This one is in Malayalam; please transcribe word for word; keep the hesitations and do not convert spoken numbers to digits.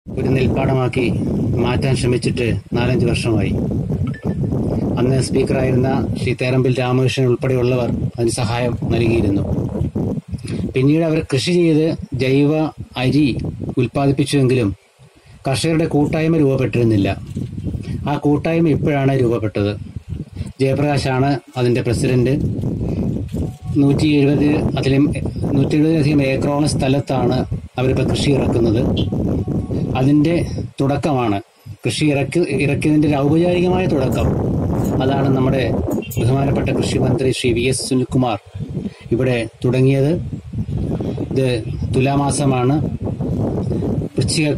ഒരു നെൽപ്പാടമാക്കി മാറ്റാൻ ശ്രമിച്ചിട്ട് നാലഞ്ച് വർഷമായി. അന്ന് സ്പീക്കറായിരുന്ന ശ്രീ തേറമ്പിൽ രാമകൃഷ്ണൻ ഉൾപ്പെടെയുള്ളവർ അതിന് സഹായം നൽകിയിരുന്നു. പിന്നീട് അവർ കൃഷി ചെയ്ത് ജൈവ അരി ഉൽപ്പാദിപ്പിച്ചുവെങ്കിലും കർഷകരുടെ കൂട്ടായ്മ രൂപപ്പെട്ടിരുന്നില്ല. ആ കൂട്ടായ്മ ഇപ്പോഴാണ് രൂപപ്പെട്ടത്. ജയപ്രകാശാണ് അതിന്റെ പ്രസിഡന്റ്. നൂറ്റി എഴുപത് അതിലും നൂറ്റി എഴുപതിലധികം ഏക്കറോളം സ്ഥലത്താണ് അവരിപ്പോൾ കൃഷി ഇറക്കുന്നത്. അതിന്റെ തുടക്കമാണ് കൃഷി ഇറക്കി ഇറക്കിയതിന്റെ ഒരു ഔപചാരികമായ തുടക്കം. അതാണ് നമ്മുടെ ബഹുമാനപ്പെട്ട കൃഷിമന്ത്രി ശ്രീ വി എസ് സുനിൽകുമാർ ഇവിടെ തുടങ്ങിയത്. ഇത് തുലാമാസമാണ്. വൃശ്ചിക